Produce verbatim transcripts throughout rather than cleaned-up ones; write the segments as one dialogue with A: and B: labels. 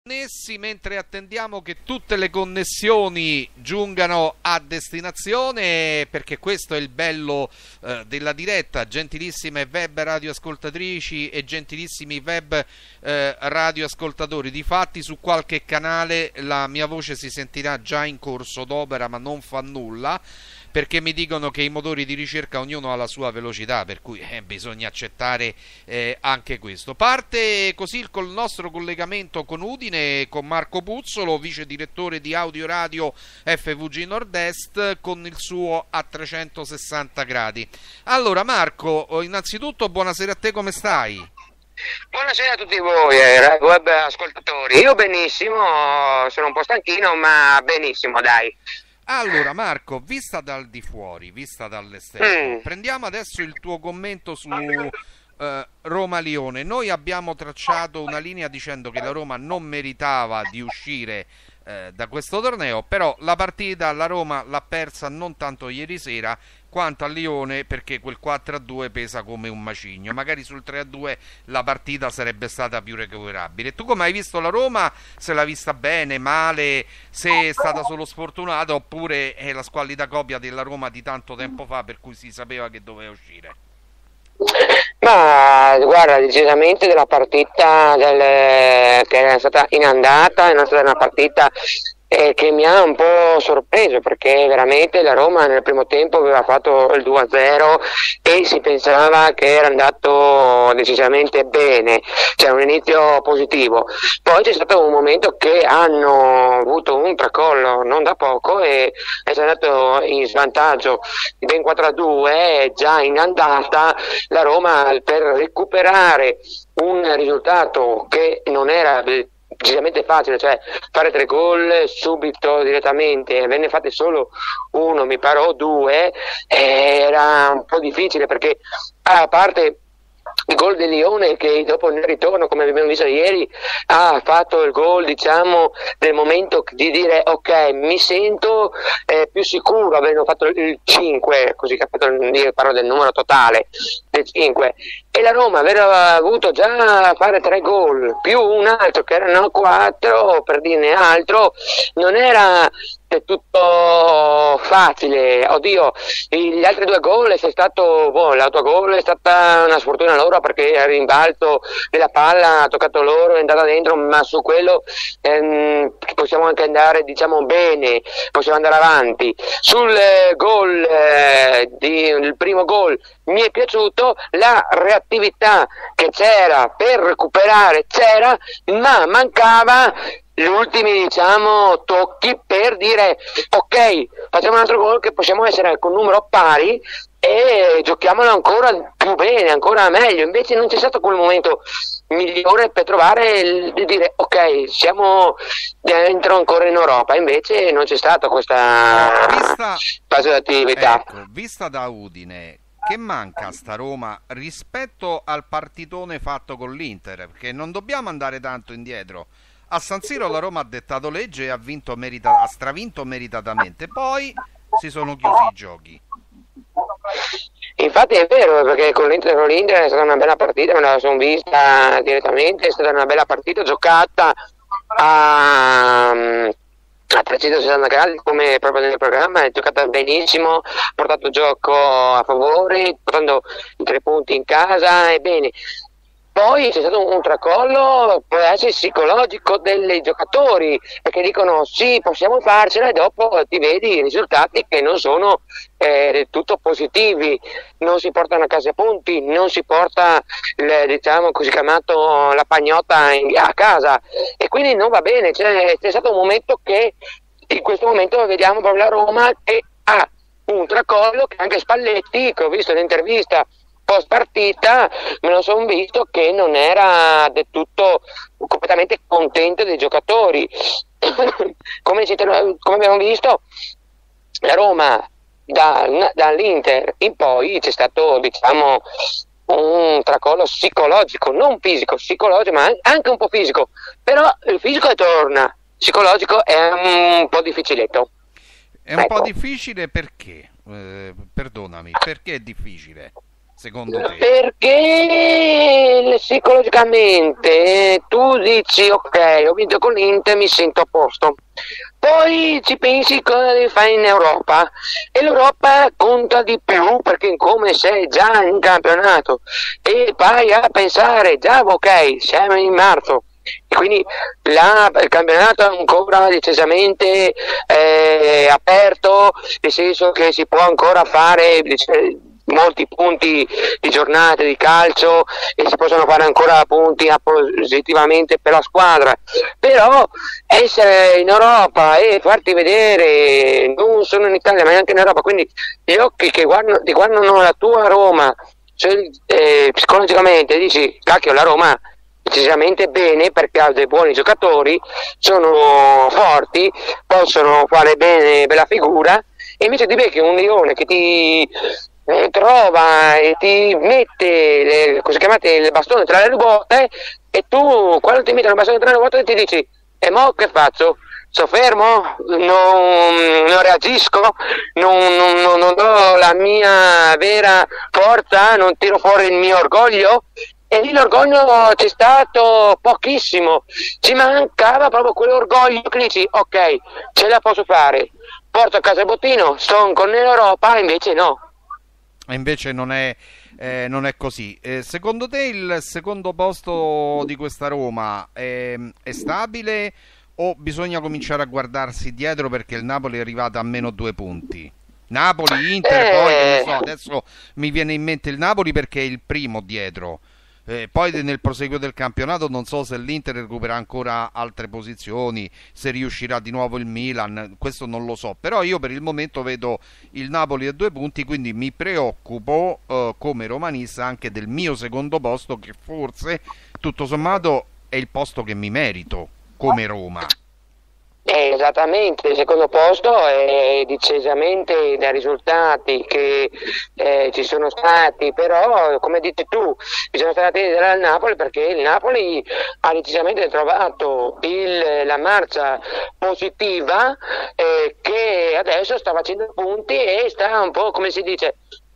A: Connessi mentre attendiamo che tutte le connessioni giungano a destinazione, perché questo è il bello eh, della diretta. Gentilissime web radioascoltatrici e gentilissimi web eh, radioascoltatori, difatti su qualche canale la mia voce si sentirà già in corso d'opera, ma non fa nulla, perché mi dicono che i motori di ricerca ognuno ha la sua velocità, per cui eh, bisogna accettare eh, anche questo. Parte così il col nostro collegamento con Udine, con Marco Puzzolo, vice direttore di Audio Radio F V G Nord-Est, con il suo a trecentosessanta gradi. Allora Marco, innanzitutto buonasera a te, come stai?
B: Buonasera a tutti voi, eh, web ascoltatori. Io benissimo, sono un po' stanchino, ma benissimo, dai.
A: Allora Marco, vista dal di fuori, vista dall'esterno,
B: Mm.
A: prendiamo adesso il tuo commento su eh, Roma-Lione. Noi abbiamo tracciato una linea dicendo che la Roma non meritava di uscire eh, da questo torneo, però la partita la Roma l'ha persa non tanto ieri sera quanto a Lione, perché quel quattro a due pesa come un macigno. Magari sul tre a due la partita sarebbe stata più recuperabile. Tu come hai visto la Roma? Se l'ha vista bene, male, se è stata solo sfortunata, oppure è la squallida copia della Roma di tanto tempo fa, per cui si sapeva che doveva uscire?
B: Ma guarda, decisamente della partita del, che è stata in andata, è stata una partita eh, che mi ha un po' sorpreso, perché veramente la Roma nel primo tempo aveva fatto il due a zero e si pensava che era andato decisamente bene, cioè un inizio positivo. Poi c'è stato un momento che hanno avuto un tracollo non da poco e è andato in svantaggio di ben quattro a due già in andata. La Roma, per recuperare un risultato che non era decisamente facile, cioè fare tre gol subito direttamente, venne fate solo uno, mi pare, o due, era un po' difficile, perché a parte il gol del Lione, che dopo nel ritorno, come abbiamo visto ieri, ha fatto il gol, diciamo, nel momento di dire ok, mi sento eh, più sicuro, avendo fatto il cinque, così che ha fatto, io parlo del numero totale del cinque, e la Roma aver avuto già a fare tre gol più un altro che erano quattro, per dirne altro, non era è tutto facile. Oddio, gli altri due gol è stato, boh, l'autogol è stata una sfortuna loro, perché il rimbalzo della palla ha toccato loro, è andata dentro, ma su quello ehm, possiamo anche andare, diciamo, bene, possiamo andare avanti. Sul eh, gol eh, di, il primo gol mi è piaciuto la reattività che c'era per recuperare, c'era, ma mancava gli ultimi, diciamo, tocchi per dire ok, facciamo un altro gol che possiamo essere con numero pari e giochiamolo ancora più bene, ancora meglio. Invece non c'è stato quel momento migliore per trovare il, di dire ok, siamo dentro ancora in Europa. Invece non c'è stata questa
A: Vista,
B: fase di attività.
A: ecco, vista da Udine, che manca a sta Roma rispetto al partitone fatto con l'Inter? Perché non dobbiamo andare tanto indietro. A San Siro la Roma ha dettato legge e ha vinto merita- ha stravinto meritatamente. Poi si sono chiusi i giochi.
B: Infatti è vero, perché con l'Inter, con l'Inter è stata una bella partita, me la sono vista direttamente, è stata una bella partita giocata a, a trecentosessanta gradi, come proprio nel programma, è giocata benissimo, ha portato gioco a favore, portando i tre punti in casa, e bene. Poi c'è stato un, un tracollo, può essere psicologico, dei giocatori, perché dicono sì, possiamo farcela, e dopo ti vedi i risultati che non sono eh, del tutto positivi, non si portano a casa punti, non si porta il, diciamo così chiamato, la pagnotta in, a casa, e quindi non va bene. C'è, c'è stato un momento che in questo momento vediamo proprio la Roma che ha un tracollo, che anche Spalletti, che ho visto l'intervista post partita, me lo sono visto che non era del tutto completamente contento dei giocatori. come, si, come abbiamo visto, la Roma da, dall'Inter in poi c'è stato, diciamo, un tracollo psicologico, non fisico, psicologico, ma anche un po' fisico, però il fisico torna, psicologico è un po' difficiletto.
A: È un
B: ecco.
A: po' difficile perché? Eh, perdonami, perché è difficile? secondo te?
B: Perché psicologicamente tu dici ok, ho vinto con l'Inter, mi sento a posto. Poi ci pensi cosa devi fare in Europa e l'Europa conta di più perché come sei già in campionato e vai a pensare già ok, siamo in marzo e quindi la, il campionato è ancora decisamente eh, aperto, nel senso che si può ancora fare molti punti di giornate di calcio e si possono fare ancora punti positivamente per la squadra, però essere in Europa e farti vedere non solo in Italia ma anche in Europa, quindi gli occhi che guardano, ti guardano la tua Roma, cioè, eh, psicologicamente dici cacchio, la Roma decisamente bene perché ha dei buoni giocatori, sono forti, possono fare bene bella figura, e invece ti becchi un Lione che ti eh, trova e ti mette le, così chiamate il bastone tra le ruote, e tu quando ti mettono il bastone tra le ruote ti dici e mo che faccio? Sto fermo? Non, non reagisco? Non, non, non do la mia vera forza? Non tiro fuori il mio orgoglio? E lì l'orgoglio c'è stato pochissimo, ci mancava proprio quell'orgoglio che dici ok, ce la posso fare, porto a casa il bottino, sono con l'Europa, invece no.
A: E invece non è, eh, non è così. Eh, secondo te il secondo posto di questa Roma è, è stabile o bisogna cominciare a guardarsi dietro perché il Napoli è arrivato a meno due punti? Napoli, Inter,
B: Eh...
A: poi che ne so, adesso mi viene in mente il Napoli perché è il primo dietro. Eh, poi nel proseguo del campionato non so se l'Inter recupera ancora altre posizioni, se riuscirà di nuovo il Milan, questo non lo so, però io per il momento vedo il Napoli a due punti, quindi mi preoccupo eh, come romanista anche del mio secondo posto, che forse tutto sommato è il posto che mi merito come Roma.
B: Eh, esattamente, il secondo posto è decisamente dai risultati che eh, ci sono stati, però come dici tu bisogna stare attenti al Napoli perché il Napoli ha decisamente trovato il, la marcia positiva eh, che adesso sta facendo punti e sta un po' come si dice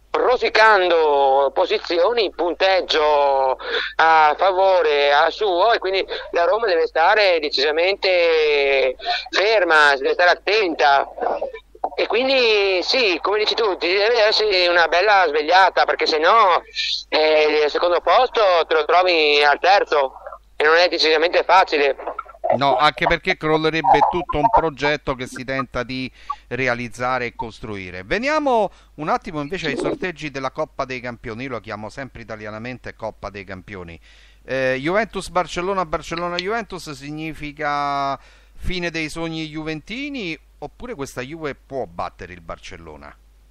B: rosicando posizioni, punteggio a favore a suo, e quindi la Roma deve stare decisamente ferma, deve stare attenta, e quindi sì, come dici tu, ti deve essere una bella svegliata perché se no eh, il secondo posto te lo trovi al terzo e non è decisamente facile.
A: No, anche perché crollerebbe tutto un progetto che si tenta di realizzare e costruire. Veniamo un attimo invece ai sorteggi della Coppa dei Campioni. Io lo chiamo sempre italianamente Coppa dei Campioni. eh, Juventus-Barcellona, Barcellona-Juventus significa fine dei sogni juventini oppure questa Juve può battere il Barcellona?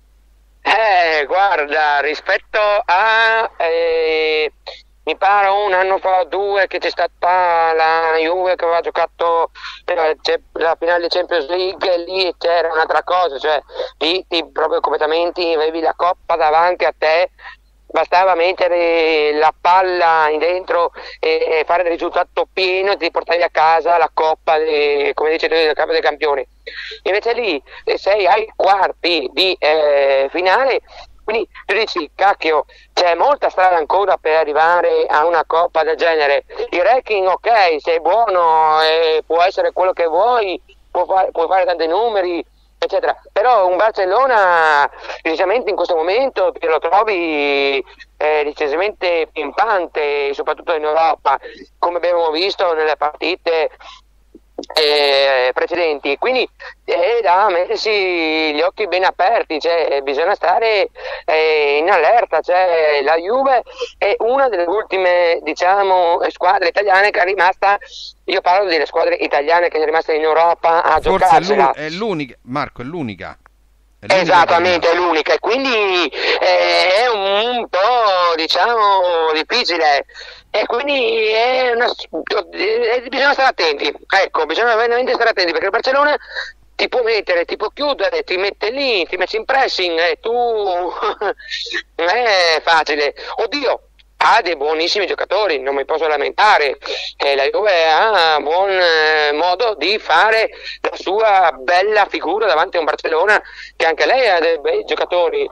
B: Eh, guarda, rispetto a... Eh... mi pare un anno fa o due che c'è stata la Juve che aveva giocato la finale di Champions League e lì c'era un'altra cosa, cioè lì ti, proprio completamente avevi la coppa davanti a te, bastava mettere la palla in dentro e, e fare il risultato pieno e ti portavi a casa la coppa, de, come dice la Coppa dei Campioni. Invece lì sei ai quarti di eh, finale. Quindi tu dici, cacchio, c'è molta strada ancora per arrivare a una coppa del genere. Il ranking, ok, sei buono, eh, può essere quello che vuoi, può fare, puoi fare tanti numeri, eccetera. Però un Barcellona, decisamente in questo momento, te lo trovi eh, decisamente pimpante, soprattutto in Europa, come abbiamo visto nelle partite Eh, precedenti, quindi è da mettersi gli occhi ben aperti, cioè bisogna stare eh, in allerta, cioè la Juve è una delle ultime, diciamo, squadre italiane che è rimasta, io parlo delle squadre italiane che sono rimaste in Europa a
A: Forse
B: giocarsela.
A: è l'unica, Marco, è l'unica.
B: Esattamente, è l'unica, e quindi eh, è un, un po', diciamo, difficile, e quindi è una, eh, bisogna stare attenti, ecco, bisogna veramente stare attenti perché il Barcellona ti può mettere, ti può chiudere, ti mette lì, ti mette in pressing e tu non è facile. Oddio, ha dei buonissimi giocatori, non mi posso lamentare, eh, la Juve ha buon eh, modo di fare la sua bella figura davanti a un Barcellona che anche lei ha dei bei giocatori,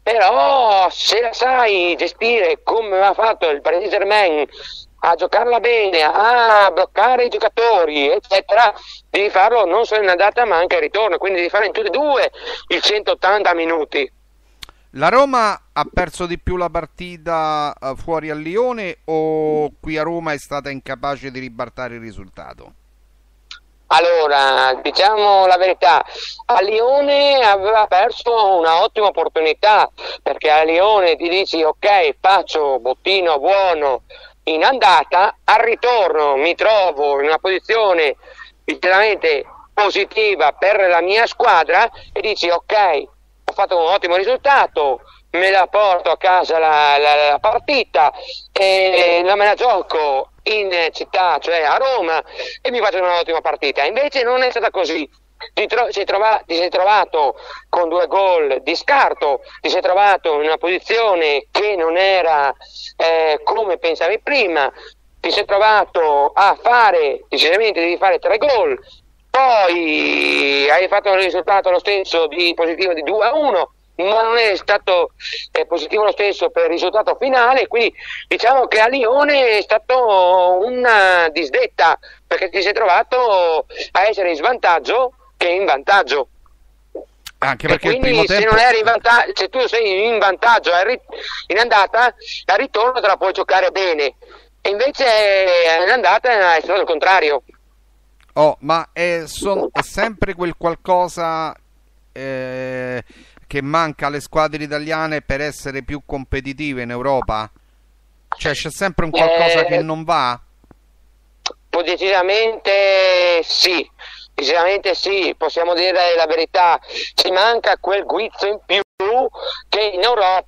B: però se la sai gestire come ha fatto il Paris Saint-Germain, a giocarla bene, a bloccare i giocatori, eccetera, devi farlo non solo in andata ma anche in ritorno, quindi devi fare in tutti e due il centottanta minuti.
A: La Roma ha perso di più la partita eh, fuori a Lione, o qui a Roma è stata incapace di ribaltare il risultato?
B: Allora, diciamo la verità, a Lione aveva perso una ottima opportunità, perché a Lione ti dici ok, faccio bottino buono in andata, al ritorno mi trovo in una posizione sinceramente positiva per la mia squadra e dici ok, ho fatto un ottimo risultato, me la porto a casa la, la, la partita e la me la gioco in città, cioè a Roma, e mi faccio un'ottima partita. Invece non è stata così. Ti, tro- sei trova- ti sei trovato con due gol di scarto, ti sei trovato in una posizione che non era eh, come pensavi prima, ti sei trovato a fare, decisamente devi fare tre gol, poi hai fatto un risultato lo stesso di positivo di due a uno, ma non è stato eh, positivo lo stesso per il risultato finale, quindi diciamo che a Lione è stato una disdetta, perché ti sei trovato a essere in svantaggio che in vantaggio.
A: Anche
B: E
A: perché il
B: quindi
A: primo
B: se
A: tempo...
B: non eri in vantaggio, se tu sei in vantaggio in andata, al ritorno te la puoi giocare bene, e invece in andata è stato il contrario.
A: Oh, ma è, son- è sempre quel qualcosa eh, che manca alle squadre italiane per essere più competitive in Europa? Cioè c'è sempre un qualcosa
B: Eh,
A: che non va?
B: Decisamente sì, decisamente sì, possiamo dire la verità, ci manca quel guizzo in più che in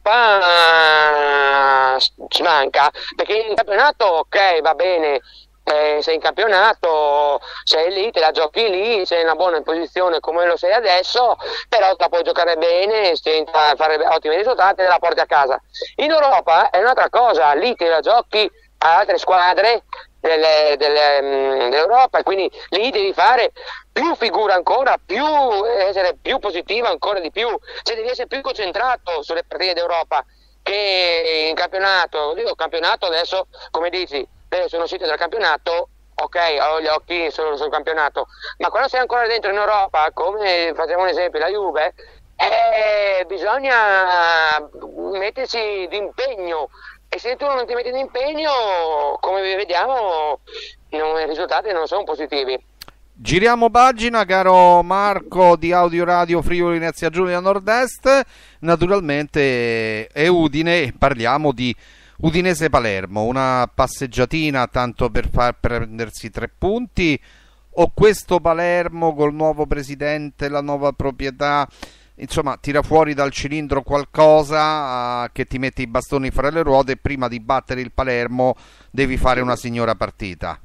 B: Europa eh, ci manca, perché in campionato ok, va bene, eh, sei in campionato, sei lì, te la giochi lì, sei in una buona posizione come lo sei adesso, però te la puoi giocare bene, senza fare ottimi risultati e te la porti a casa. In Europa è un'altra cosa, lì te la giochi a altre squadre delle, delle, mh, dell'Europa, e quindi lì devi fare più figura ancora, più essere più positivo ancora di più, cioè devi essere più concentrato sulle partite d'Europa che in campionato. Dico campionato adesso, come dici, adesso sono uscito dal campionato, ok, ho gli occhi solo sul campionato, ma quando sei ancora dentro in Europa, come facciamo un esempio la Juve, eh, bisogna mettersi d'impegno, e se tu non ti metti d'impegno, come vediamo, non, i risultati non sono positivi.
A: Giriamo pagina, caro Marco di Audio Radio Friuli Venezia Giulia Nord-Est. Naturalmente è Udine e parliamo di Udinese Palermo, una passeggiatina tanto per far prendersi tre punti, o questo Palermo col nuovo presidente, la nuova proprietà, insomma tira fuori dal cilindro qualcosa uh, che ti mette i bastoni fra le ruote, e prima di battere il Palermo devi fare una signora partita.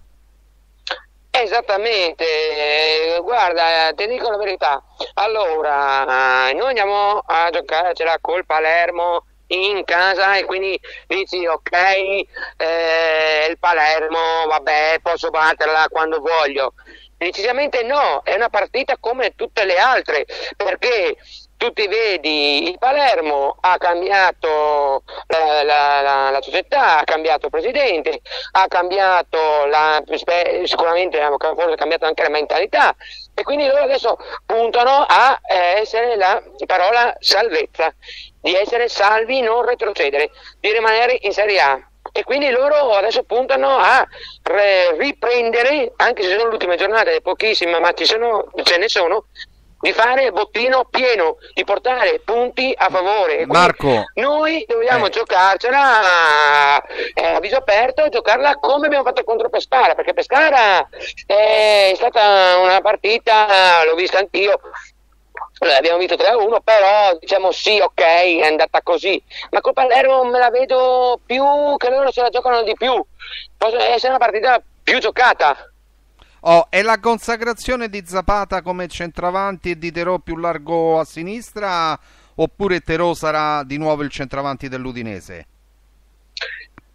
B: Esattamente, eh, guarda, ti dico la verità, allora, eh, noi andiamo a giocarcela col Palermo in casa e quindi dici ok, eh, il Palermo, vabbè, posso batterla quando voglio. Decisamente no, è una partita come tutte le altre, perché tu ti vedi, il Palermo ha cambiato la, la, la, la società, ha cambiato il presidente, ha cambiato la, sicuramente forse ha cambiato anche la mentalità, e quindi loro adesso puntano a eh, essere la parola salvezza, di essere salvi, non retrocedere, di rimanere in Serie A. E quindi loro adesso puntano a re- riprendere, anche se sono le ultime giornate, pochissime, ma ci sono, ce ne sono, di fare bottino pieno, di portare punti a favore. E
A: Marco,
B: noi dobbiamo
A: eh.
B: giocarcela eh, a viso aperto, e giocarla come abbiamo fatto contro Pescara, perché Pescara è stata una partita, l'ho vista anch'io, abbiamo vinto tre a uno, però diciamo sì, ok, è andata così, ma col Palermo me la vedo più che loro se la giocano di più, può essere una partita più giocata.
A: Oh, è la consacrazione di Zapata come centravanti e di Terò più largo a sinistra, oppure Terò sarà di nuovo il centravanti dell'Udinese?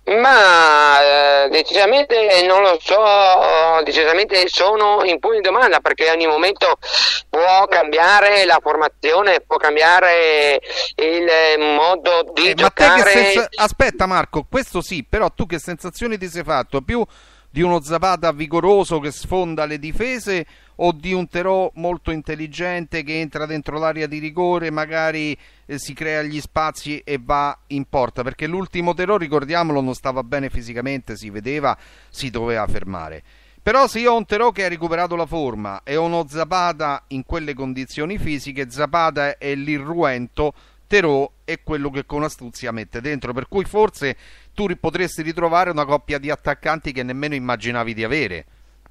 B: Ma eh, decisamente non lo so, decisamente sono in punto di domanda perché ogni momento può cambiare la formazione, può cambiare il modo di
A: Eh, ma te che
B: giocare.
A: senza... Aspetta Marco, questo sì, però tu che sensazioni ti sei fatto? Più di uno Zapata vigoroso che sfonda le difese o di un Terò molto intelligente che entra dentro l'area di rigore, magari eh, si crea gli spazi e va in porta? Perché l'ultimo Terò, ricordiamolo, non stava bene fisicamente, si vedeva, si doveva fermare. Però se io ho un Terò che ha recuperato la forma e ho uno Zapata in quelle condizioni fisiche, Zapata è l'irruento, Terò è quello che con astuzia mette dentro, per cui forse tu ri- potresti ritrovare una coppia di attaccanti che nemmeno immaginavi di avere.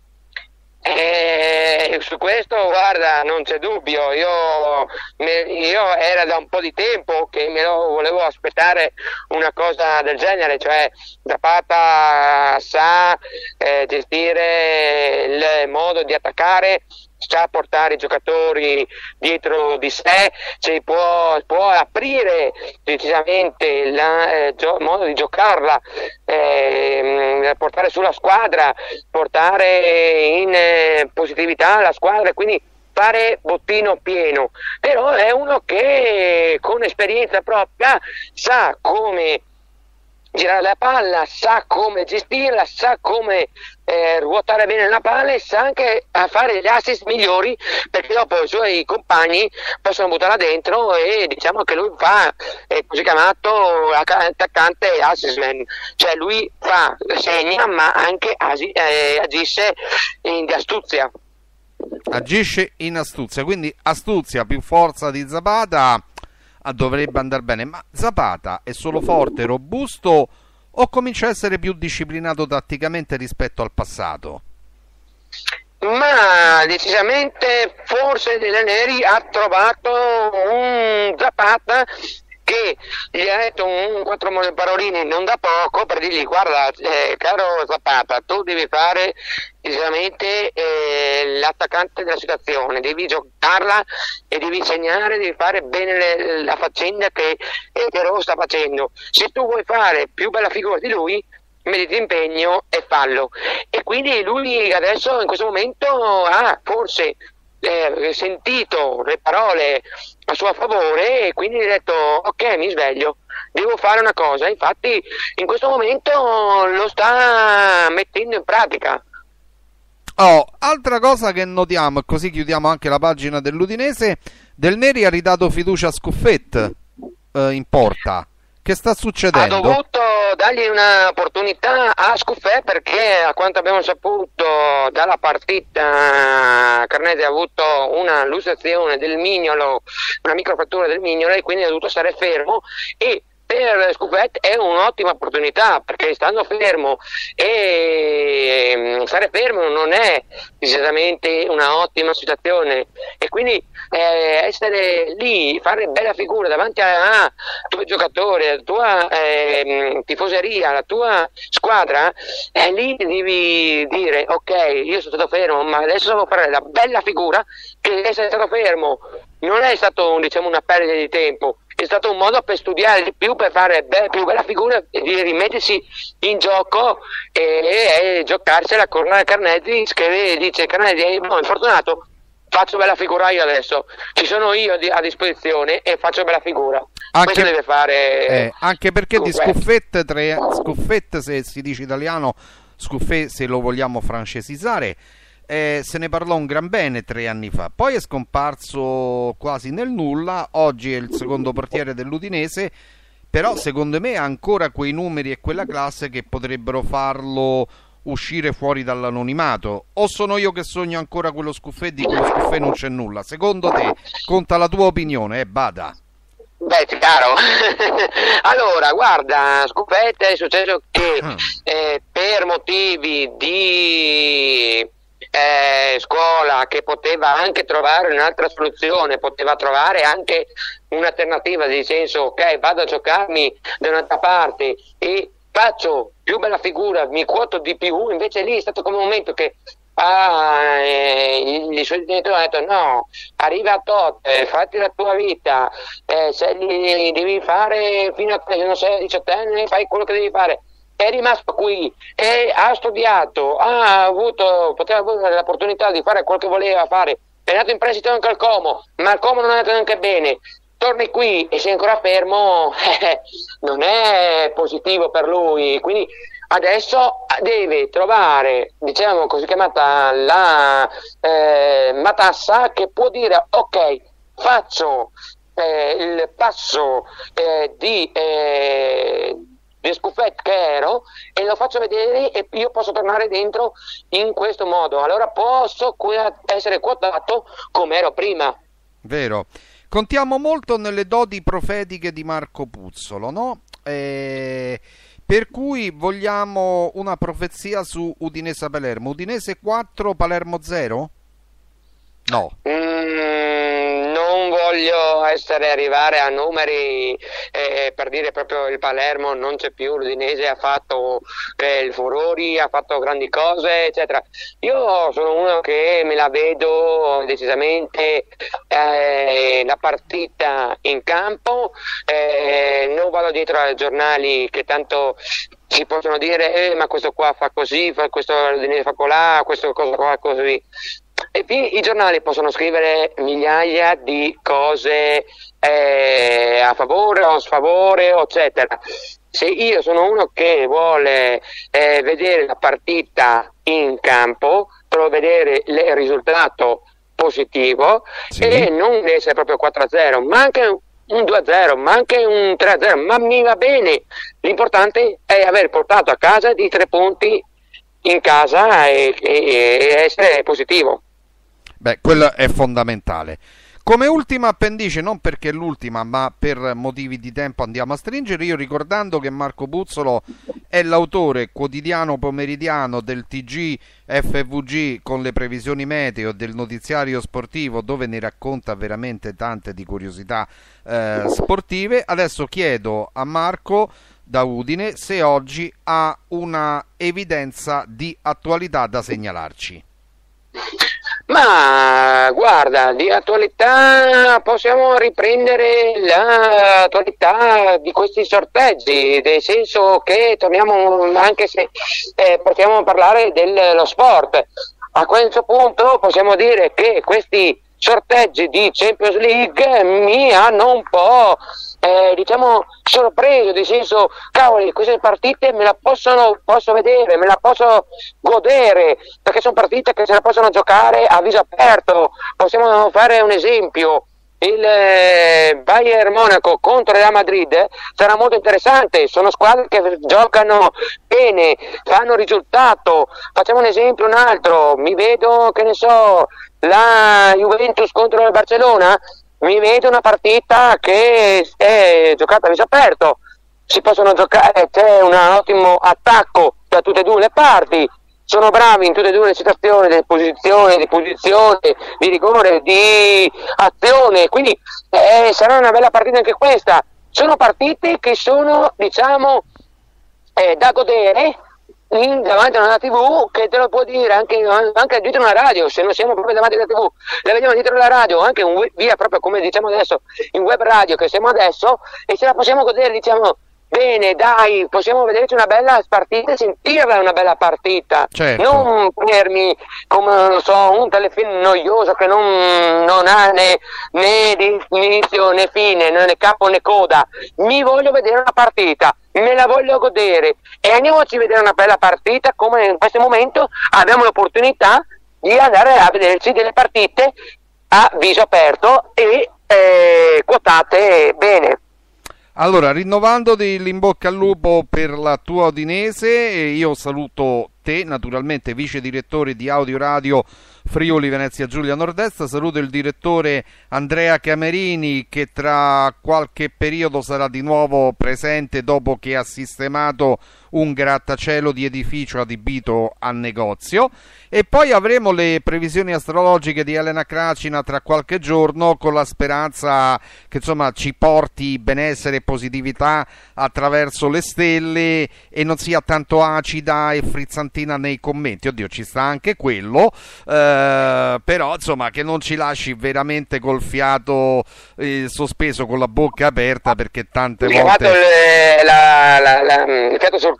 B: Eh, su questo, guarda, non c'è dubbio. Io, me- io era da un po' di tempo che me lo volevo aspettare una cosa del genere, cioè Zapata sa eh, gestire il modo di attaccare, sa portare i giocatori dietro di sé, ci può, può aprire decisamente il eh, gio- modo di giocarla, eh, portare sulla squadra, portare in eh, positività la squadra, quindi fare bottino pieno. Però è uno che con esperienza propria sa come girare la palla, sa come gestirla, sa come eh, ruotare bene la palla e sa anche a fare gli assist migliori, perché dopo i suoi compagni possono buttarla dentro e diciamo che lui fa, è così chiamato attaccante assist man, cioè lui fa, segna ma anche agi, eh, agisce in di astuzia.
A: Agisce in astuzia, quindi astuzia più forza di Zapata ah, dovrebbe andare bene. Ma Zapata è solo forte, robusto o comincia a essere più disciplinato tatticamente rispetto al passato?
B: Ma decisamente forse Della Neri ha trovato un Zapata che gli ha detto un quattro paroline non da poco per dirgli: guarda, eh, caro Zapata, tu devi fare decisamente eh, l'attaccante della situazione, devi giocarla e devi segnare, devi fare bene le, la faccenda che eh, Terò sta facendo. Se tu vuoi fare più bella figura di lui, mettiti impegno e fallo. E quindi lui adesso in questo momento ha forse eh, sentito le parole a suo favore e quindi ha detto: ok, mi sveglio, devo fare una cosa. Infatti in questo momento lo sta mettendo in pratica.
A: Oh, altra cosa che notiamo, e così chiudiamo anche la pagina dell'Udinese, Del Neri ha ridato fiducia a Scuffet eh, in porta. Che sta
B: Ha
A: succedendo?
B: dovuto dargli un'opportunità a Scuffè perché, a quanto abbiamo saputo dalla partita, Carnese ha avuto una lussazione del mignolo, una microfrattura del mignolo, e quindi ha dovuto stare fermo. E per Scuffet è un'ottima opportunità perché stando fermo e stare fermo non è decisamente una ottima situazione, e quindi eh, essere lì, fare bella figura davanti ai tuoi giocatori, alla tua eh, tifoseria, alla tua squadra, eh, lì devi dire: ok, io sono stato fermo, ma adesso devo fare la bella figura, che essere stato fermo non è stato, diciamo, una perdita di tempo, è stato un modo per studiare di più, per fare be- più bella figura e di rimettersi in gioco e, e giocarsela con Carnesi, che dice: Carnesi è no, infortunato, faccio bella figura io adesso, ci sono io di- a disposizione e faccio bella figura.
A: Anche,
B: Questo deve fare
A: eh, anche perché di
B: Scuffet.
A: Scuffet, tre, Scuffet, se si dice italiano, Scuffet se lo vogliamo francesizzare, eh, se ne parlò un gran bene tre anni fa, poi è scomparso quasi nel nulla. Oggi è il secondo portiere dell'Udinese, però secondo me ha ancora quei numeri e quella classe che potrebbero farlo uscire fuori dall'anonimato. O sono io che sogno ancora quello Scuffet di cui lo Scuffet non c'è nulla? Secondo te conta la tua opinione, eh, bada.
B: Beh, chiaro. Allora, guarda, Scuffet è successo che eh, per motivi di eh, scuola, che poteva anche trovare un'altra soluzione, poteva trovare anche un'alternativa, di senso: ok, vado a giocarmi da un'altra parte e faccio più bella figura, mi quoto di più. Invece lì è stato come un momento che ah, eh, i suoi genitori hanno detto: no, arriva a tot, eh, fatti la tua vita, eh, se li devi fare fino a che non sei diciottenne, fai quello che devi fare. è rimasto qui e ha studiato, ha avuto, poteva avere l'opportunità di fare quel che voleva fare, è andato in prestito anche al Como, ma al Como non è andato neanche bene, torni qui e sei ancora fermo, eh, non è positivo per lui, quindi adesso deve trovare, diciamo così chiamata la eh, matassa, che può dire ok, faccio eh, il passo eh, di eh, di scuffetto che ero e lo faccio vedere e io posso tornare dentro in questo modo, allora posso essere quotato come ero prima.
A: Vero, contiamo molto nelle doti profetiche di Marco Puzzolo, no? Eh, per cui vogliamo una profezia su Udinese-Palermo. Udinese quattro, Palermo zero? No.
B: Mm, non voglio essere arrivare a numeri eh, per dire proprio il Palermo non c'è più, l'Udinese ha fatto eh, il furori, ha fatto grandi cose, eccetera. Io sono uno che me la vedo decisamente eh, la partita in campo, eh, non vado dietro ai giornali che tanto si possono dire eh, ma questo qua fa così, fa questo l'Udinese fa colà, questo cosa qua così. E i giornali possono scrivere migliaia di cose eh, a favore o a sfavore, eccetera. Se io sono uno che vuole eh, vedere la partita in campo, per vedere il risultato positivo, sì, e non deve essere proprio quattro a zero, ma anche un due a zero, ma anche un tre a zero, ma mi va bene. L'importante è aver portato a casa di tre punti in casa e, e, e essere positivo.
A: Beh, quello è fondamentale. Come ultima appendice, non perché è l'ultima, ma per motivi di tempo andiamo a stringere, io ricordando che Marco Puzzolo è l'autore quotidiano pomeridiano del T G F V G con le previsioni meteo, del notiziario sportivo, dove ne racconta veramente tante di curiosità eh, sportive. Adesso chiedo a Marco da Udine se oggi ha una evidenza di attualità da segnalarci.
B: Ma guarda, di attualità possiamo riprendere l'attualità di questi sorteggi, nel senso che torniamo, anche se eh, possiamo a parlare dello sport, a questo punto possiamo dire che questi sorteggi di Champions League mi hanno un po' eh, diciamo sorpreso, nel senso, cavoli, queste partite me la possono posso vedere, me la posso godere, perché sono partite che se la possono giocare a viso aperto. Possiamo fare un esempio: il eh, Bayern Monaco contro il Real Madrid sarà molto interessante, sono squadre che giocano bene, fanno risultato. Facciamo un esempio, un altro, mi vedo, che ne so, la Juventus contro il Barcellona, mi vedo una partita che è giocata a viso aperto, si possono giocare, c'è un ottimo attacco da tutte e due le parti, sono bravi in tutte e due le situazioni, di posizione, di posizione, di rigore, di azione, quindi eh, sarà una bella partita anche questa. Sono partite che sono, diciamo, eh, da godere in, davanti a una tivù, che te lo può dire anche, anche dietro una radio, se non siamo proprio davanti alla tivù, la vediamo dietro la radio, anche un, via proprio come diciamo adesso, in web radio che siamo adesso, e ce la possiamo godere, diciamo, bene, dai, possiamo vederci una bella partita e sentirla una bella partita,
A: certo,
B: non ponermi come, non so, un telefilm noioso che non, non ha né, né inizio né fine, né capo né coda. Mi voglio vedere una partita, me la voglio godere e andiamoci a vedere una bella partita, come in questo momento abbiamo l'opportunità di andare a vederci delle partite a viso aperto e eh, quotate bene.
A: Allora, rinnovandoti l'in bocca al lupo per la tua Udinese, io saluto te, naturalmente vice direttore di Audio Radio Friuli Venezia Giulia Nord-Est, saluto il direttore Andrea Camerini, che tra qualche periodo sarà di nuovo presente dopo che ha sistemato un grattacielo di edificio adibito a negozio, e poi avremo le previsioni astrologiche di Elena Cracina tra qualche giorno, con la speranza che insomma ci porti benessere e positività attraverso le stelle e non sia tanto acida e frizzantina nei commenti. Oddio, ci sta anche quello, eh, però insomma che non ci lasci veramente col fiato eh, sospeso, con la bocca aperta, perché tante
B: Mi
A: volte
B: il, la, la, la, il fiato sul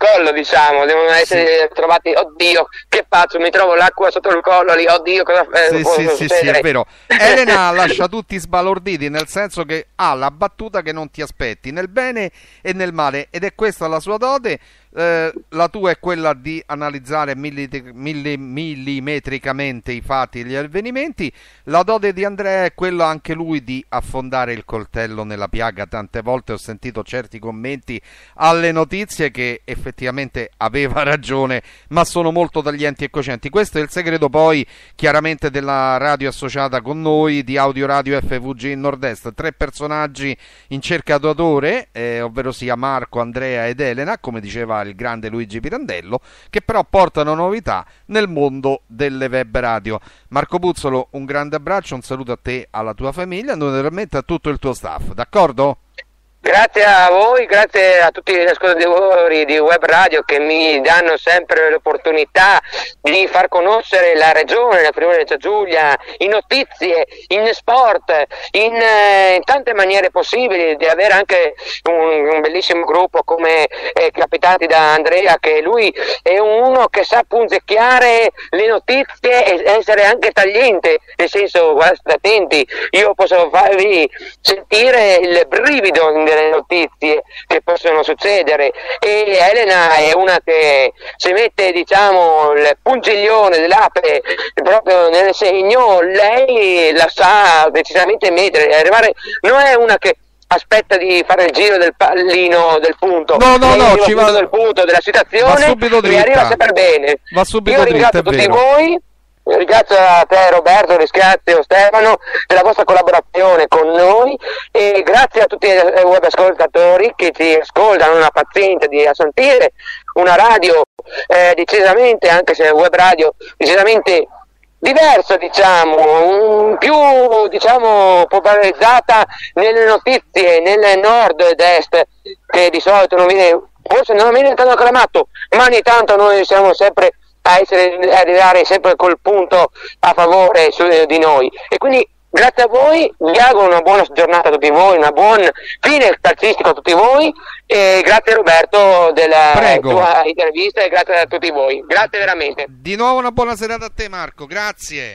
B: collo, diciamo, devono essere sì. trovati, oddio, che faccio, mi trovo l'acqua sotto il collo lì, oddio, cosa
A: eh, sì, sì, sì, sì, è vero. Elena lascia tutti sbalorditi, nel senso che ha la battuta che non ti aspetti, nel bene e nel male, ed è questa la sua dote. Eh, la tua è quella di analizzare millit- milli- millimetricamente i fatti e gli avvenimenti. La dote di Andrea è quella anche lui di affondare il coltello nella piaga. Tante volte ho sentito certi commenti alle notizie che effettivamente aveva ragione, ma sono molto taglienti e cocenti. Questo è il segreto poi chiaramente della radio associata con noi, di Audio Radio F V G Nord-Est. Tre personaggi in cerca d'autore, eh, ovvero sia Marco, Andrea ed Elena, come diceva il grande Luigi Pirandello, che però portano novità nel mondo delle web radio. Marco Puzzolo, un grande abbraccio, un saluto a te, alla tua famiglia e naturalmente a tutto il tuo staff, d'accordo?
B: Grazie a voi, grazie a tutti gli ascoltatori di Web Radio che mi danno sempre l'opportunità di far conoscere la regione, la Friuli Venezia Giulia, in notizie, in sport, in, eh, in tante maniere possibili, di avere anche un, un bellissimo gruppo come eh, capitati da Andrea, che lui è uno che sa punzecchiare le notizie e essere anche tagliente, nel senso, guardate attenti, io posso farvi sentire il brivido delle notizie che possono succedere, e Elena è una che si mette, diciamo, il pungiglione dell'ape proprio nel segno, lei la sa decisamente mettere, arrivare, non è una che aspetta di fare il giro del pallino del punto,
A: no no no, ci va
B: del punto della situazione, e arriva sempre bene.
A: Va subito
B: io
A: dritta,
B: ringrazio tutti voi. Ringrazio a te Roberto, ringrazio Stefano della vostra collaborazione con noi, e grazie a tutti i web ascoltatori che ci ascoltano, una pazienza di sentire una radio eh, decisamente, anche se è web radio, decisamente diversa, diciamo, un, più diciamo popolarizzata nelle notizie, nel nord ed est, che di solito non viene, forse non viene tanto acclamato, ma ogni tanto noi siamo sempre a essere, arrivare sempre col punto a favore su, di noi, e quindi grazie a voi, vi auguro una buona giornata a tutti voi, una buona fine calcistica a tutti voi, e grazie Roberto della
A: Prego.
B: tua intervista, e grazie a tutti voi, grazie veramente.
A: Di nuovo una buona serata a te Marco, grazie.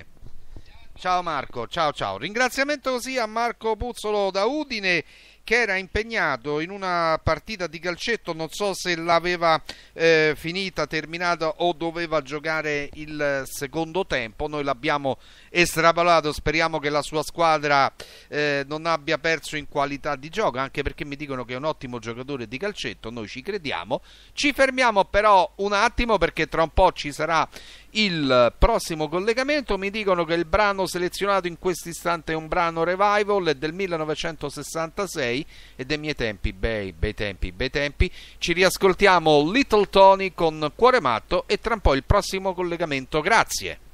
A: Ciao Marco, ciao ciao. Ringraziamento così a Marco Puzzolo da Udine, che era impegnato in una partita di calcetto, non so se l'aveva eh, finita, terminata, o doveva giocare il secondo tempo. Noi l'abbiamo estrapolato, speriamo che la sua squadra eh, non abbia perso in qualità di gioco, anche perché mi dicono che è un ottimo giocatore di calcetto, noi ci crediamo. Ci fermiamo però un attimo, perché tra un po' ci sarà il prossimo collegamento. Mi dicono che il brano selezionato in questo istante è un brano revival, è del millenovecentosessantasei, e dei miei tempi, bei, bei tempi, bei tempi. Ci riascoltiamo Little Tony con Cuore Matto, e tra un po' il prossimo collegamento. Grazie.